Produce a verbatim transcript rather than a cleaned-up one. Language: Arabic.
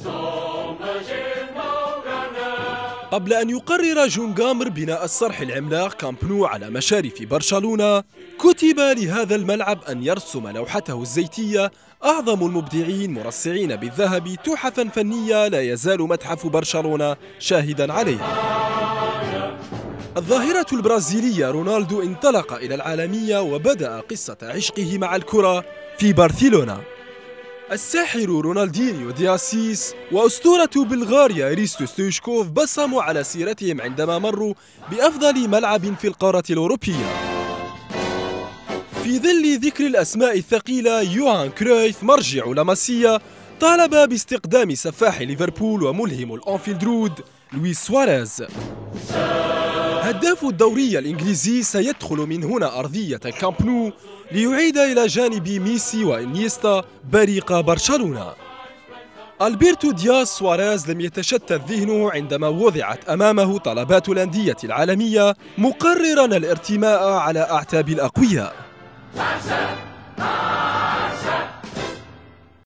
قبل أن يقرر جون غامر بناء الصرح العملاق كامب نو على مشارف برشلونة، كتب لهذا الملعب أن يرسم لوحته الزيتية أعظم المبدعين مرصعين بالذهب تحفا فنية لا يزال متحف برشلونة شاهدا عليها. الظاهرة البرازيلية رونالدو انطلق إلى العالمية وبدأ قصة عشقه مع الكرة في برشلونة. الساحر رونالدينيو دي أسيس وأسطورة بلغاريا ريستو ستويشكوف بصموا على سيرتهم عندما مروا بأفضل ملعب في القارة الأوروبية. في ظل ذكر الأسماء الثقيلة، يوهان كرويف مرجع لاماسيا طالب باستقدام سفاح ليفربول وملهم الأنفيلد رود لويس سواريز. هداف الدوري الإنجليزي سيدخل من هنا أرضية الكامب نو ليعيد إلى جانب ميسي وإنيستا بريق برشلونة. ألبرتو دياز سواريز لم يتشتت ذهنه عندما وضعت أمامه طلبات الأندية العالمية، مقررا الارتماء على أعتاب الأقوياء.